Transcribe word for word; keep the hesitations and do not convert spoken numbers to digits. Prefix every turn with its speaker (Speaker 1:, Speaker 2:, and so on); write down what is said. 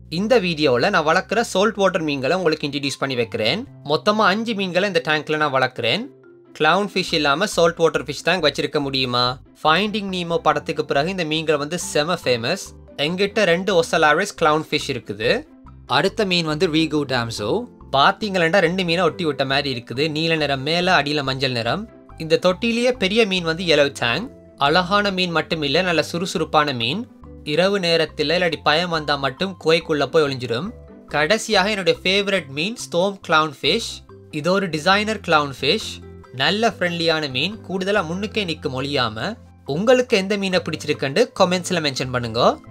Speaker 1: இந்த வீடியோவில் நான் வளர்க்குற சால்ட் வாட்டர் மீன்களை உங்களுக்கு இன்ட்ரடியூஸ் பண்ணி வைக்கிறேன். மொத்தமாக அஞ்சு மீன்களை இந்த டேங்க்ல நான் வளர்க்குறேன். கிளவுன் ஃபிஷ் இல்லாமல் சால்ட் வாட்டர் ஃபிஷ் டேங்க் வச்சிருக்க முடியுமா? ஃபைண்டிங் நீமோ படத்துக்கு பிறகு இந்த மீன்கள் வந்து செம ஃபேமஸ். எங்கிட்ட ரெண்டு Ocellaris Clownfish இருக்குது. அடுத்த மீன் வந்து Regal Damsel. பார்த்தீங்களா ரெண்டு மீனை ஒட்டி விட்ட மாதிரி இருக்குது. நீல நிறம் மேலே, அடியில் மஞ்சள் நிறம். இந்த தொட்டிலேயே பெரிய மீன் வந்து yellow Tang. அழகான மீன் மட்டும் இல்லை, நல்ல சுறுசுறுப்பான மீன். இரவு நேரத்தில் இல்லாட்டி பயம் வந்தால் மட்டும் குகைக்குள்ளே போய் ஒளிஞ்சிடும். கடைசியாக என்னுடைய ஃபேவரட் மீன் ஸ்டோம் Clownfish. இது ஒரு டிசைனர் Clownfish. நல்ல ஃப்ரெண்ட்லியான மீன், கூடுதலாக முன்னுக்கே நிற்கும் ஒழியாமல். உங்களுக்கு எந்த மீனை பிடிச்சிருக்குன்னு கமெண்ட்ஸில் மென்ஷன் பண்ணுங்க.